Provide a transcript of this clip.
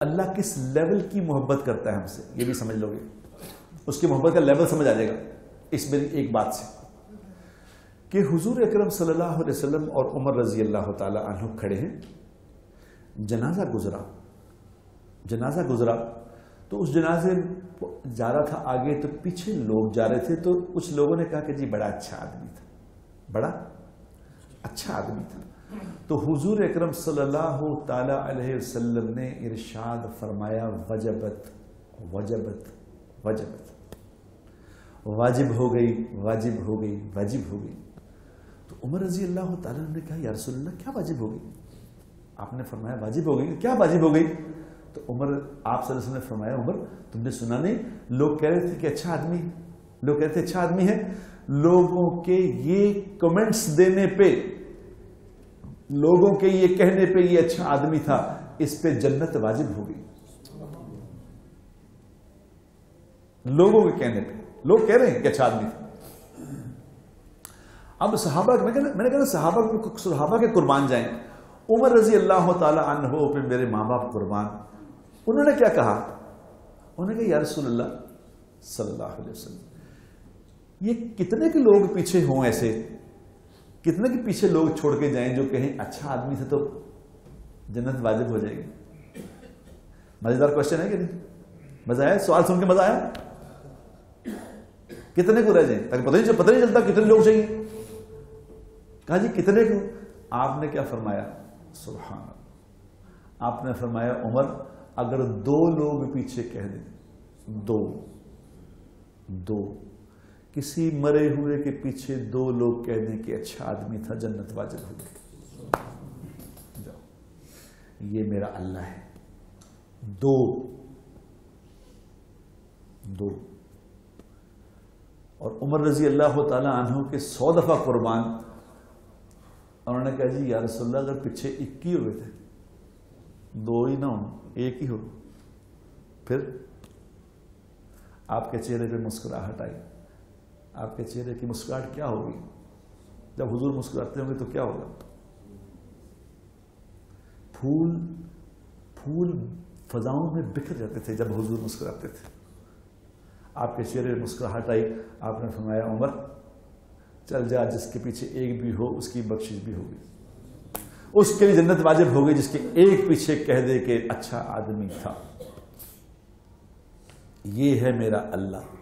اللہ کس لیول کی محبت کرتا ہے ہم سے، یہ بھی سمجھ لو گے، اس کی محبت کا لیول سمجھ آ جائے گا اس میری ایک بات سے، کہ حضور اکرم صلی اللہ علیہ وسلم اور عمر رضی اللہ تعالی عنہ کھڑے ہیں، جنازہ گزرا تو اس جنازے جا رہا تھا آگے، تو پیچھے لوگ جا رہے تھے، تو کچھ لوگوں نے کہا کہ جی بڑا اچھا آدمی تھا، بڑا اچھا آدمی تھا، تو حضور اکرم صلی اللہ تعالی علیہ وسلم نے ارشاد فرمایا وجبت وجبت وجبت، واجب ہو گئی واجب ہو گئی واجب ہو گئی۔ تو عمر رضی اللہ تعالیٰ نے کہا یا رسول اللہ کیا واجب ہو گئی؟ آپ نے فرمایا واجب ہو گئی، کیا واجب ہو گئی؟ تو عمر آپ صلی اللہ علیہ وسلم نے فرمایا عمر تم نے سنا نہیں، لوگ کہہ رہے تھے کہ اچھا آدمی ہے، لوگ کہتے ہیں اچھا آدمی ہے، لوگوں کے یہ کمنٹس دینے پہ، لوگوں کے یہ کہنے پہ یہ اچھا آدمی تھا، اس پہ جنت واجب ہو گئی، لوگوں کے کہنے پہ، لوگ کہہ رہے ہیں کہ اچھا آدمی تھا۔ اب صحابہ میں نے کہا صحابہ کے قربان جائیں، عمر رضی اللہ تعالی عنہ پہ میرے ماں باپ قربان، انہوں نے کیا کہا؟ انہوں نے کہا یا رسول اللہ صلی اللہ علیہ وسلم یہ کتنے کے لوگ پیچھے ہوں، ایسے کتنے کے پیچھے لوگ چھوڑ کے جائیں جو کہیں اچھا آدمی تھا تو جنت واجب ہو جائے گی۔ مزیدار کوشچن ہے کہ نہیں؟ مزہ آیا؟ سوال سن کے مزہ آیا؟ کتنے کو رہ جائیں تاکہ پتہ نہیں چلتا کتنے لوگ چاہیے۔ کہا جی کتنے کو؟ آپ نے کیا فرمایا؟ سبحان اللہ، آپ نے فرمایا عمر اگر 2 لوگ پیچھے کہہ دیں، دو کسی مرے ہوئے کے پیچھے 2 لوگ کہہ دیں کہ اچھا آدمی تھا، جنت واجب ہو گئی۔ جاؤ، یہ میرا اللہ ہے، 2 اور عمر رضی اللہ تعالی عنہ کے 100 دفعہ قربان، انہوں نے کہا جی یا رسول اللہ اگر پیچھے 21 ہوئے تھے، 2 ہی نہ ہوں، 1 ہی ہو، پھر آپ کے چہرے پہ مسکراہٹ آئی۔ آپ کے چہرے کی مسکراہٹ کیا ہوگی؟ جب حضور مسکراتے ہوں گے تو کیا ہوگا؟ پھول فضاؤں میں بکھر جاتے تھے جب حضور مسکراتے تھے۔ آپ کے چہرے پہ مسکراہٹ آئی، آپ نے فرمایا عمر چل جا، جس کے پیچھے 1 بھی ہو اس کی بخشش بھی ہوگی، اس کے لیے جنت واجب ہو گئی جس کے 1 پیچھے کہہ دے کہ اچھا آدمی تھا۔ یہ ہے میرا اللہ۔